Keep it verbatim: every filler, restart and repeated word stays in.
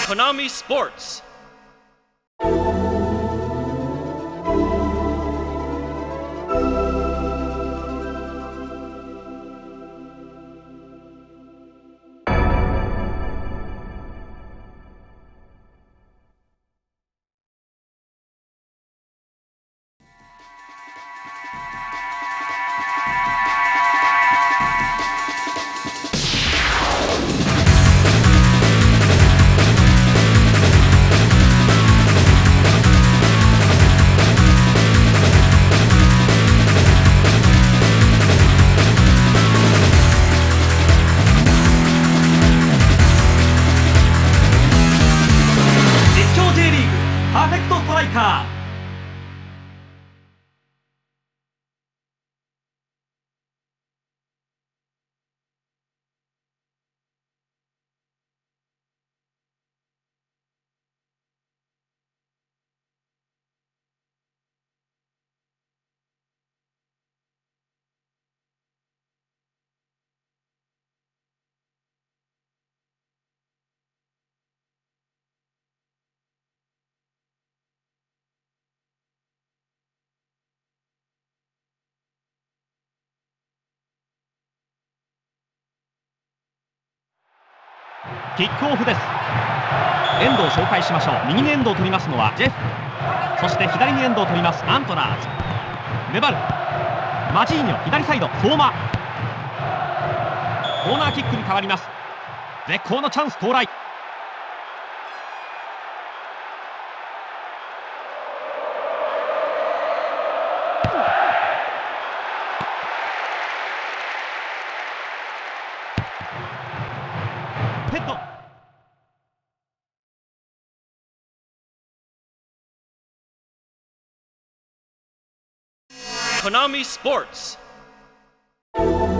Konami Sports. パーフェクトストライカー。キックオフです。エンドを紹介しましょう。右にエンドを取りますのはジェフ、そして左にエンドを取りますアントラーズ。粘るマジーニョ、左サイド相馬。コーナーキックに変わります。絶好のチャンス到来。ヘッド。Konami Sports.